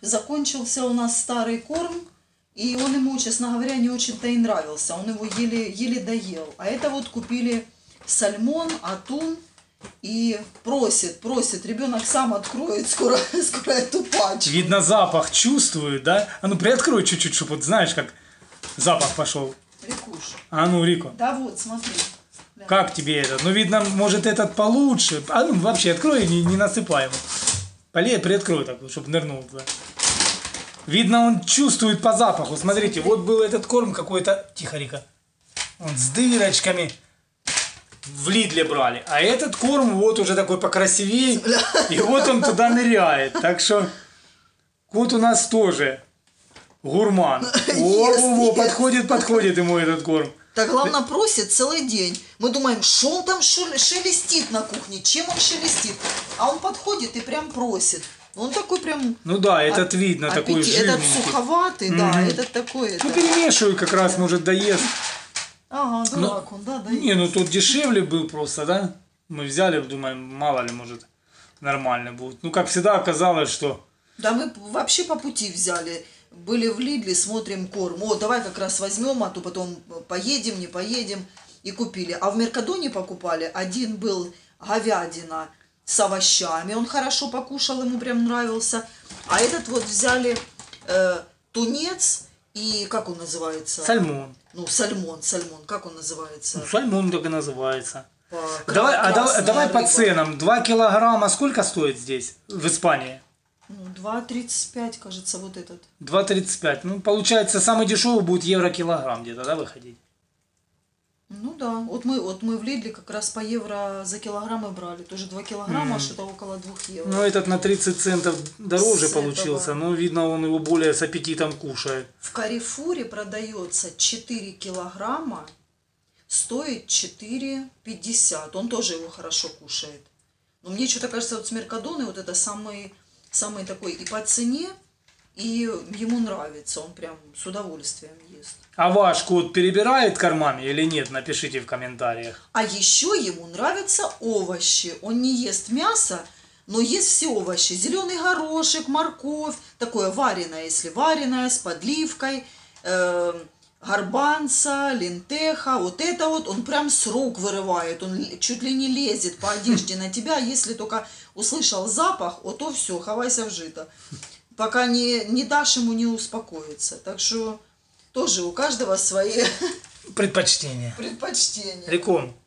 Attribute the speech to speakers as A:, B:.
A: закончился у нас старый корм, и он ему, честно говоря, не очень-то и нравился. Он его еле доел. А это вот купили сальмон, атун. И просит, ребенок сам откроет скоро эту пачку.
B: Видно, запах чувствует, да? А ну приоткрой чуть-чуть, чтобы вот знаешь, как запах пошел.
A: Рикуш.
B: А ну, Рико.
A: Да вот, смотри. Да.
B: Как тебе этот? Ну, видно, может, этот получше. А ну, вообще, открой, не насыпай ему. Полей, приоткрой так, чтобы нырнул туда. Видно, он чувствует по запаху. Смотрите, вот был этот корм какой-то... Тихо, Рика. Он с дырочками. В Лидле брали. А этот корм вот уже такой покрасивее. И вот он туда ныряет. Так что кот у нас тоже гурман. О, подходит ему этот корм.
A: Так главное просит целый день. Мы думаем, что он там шелестит на кухне, чем он шелестит. А он подходит и прям просит. Он такой прям...
B: Ну да, этот видно, такой жирненький.
A: Этот суховатый, да, этот такой...
B: Ну перемешиваю как раз, может, доест.
A: Ага, дурак он, да, доест.
B: Не, ну тот дешевле был просто, да? Мы взяли, думаем, мало ли, может, нормально будет. Ну, как всегда оказалось, что...
A: Да мы вообще по пути взяли. Были в Лидле, смотрим корм. О, давай как раз возьмем, а то потом поедем, не поедем. И купили. А в Меркадоне покупали. Один был говядина с овощами. Он хорошо покушал, ему прям нравился. А этот вот взяли тунец и, как он называется?
B: Сальмон.
A: Ну, сальмон. Как он называется?
B: Ну, сальмон так и называется. Давай по ценам. 2 килограмма сколько стоит здесь, в Испании?
A: Ну, 2,35, кажется, вот этот.
B: 2,35. Ну, получается, самый дешевый будет евро-килограмм где-то, да, выходить?
A: Ну да. Вот мы в Лидле как раз по евро за килограмм и брали. Тоже 2 килограмма, что-то около 2 евро.
B: Ну, этот на 30 центов дороже получился. Но, видно, он его более с аппетитом кушает.
A: В Карифуре продается 4 килограмма, стоит 4,50. Он тоже его хорошо кушает. Но мне что-то кажется, вот с Меркадоны вот это самый такой и по цене, и ему нравится. Он прям с удовольствием ест.
B: А ваш кот перебирает кормами или нет? Напишите в комментариях.
A: А еще ему нравятся овощи. Он не ест мясо, но ест все овощи. Зеленый горошек, морковь, такое вареное, если вареное, с подливкой, гарбанца, лентеха. Вот это вот он прям с рук вырывает. Он чуть ли не лезет по одежде на тебя. Если только услышал запах, то все, хавайся в жито. Пока не дашь ему, не успокоиться. Так что тоже у каждого свои
B: предпочтения.
A: Предпочтения.
B: Реком.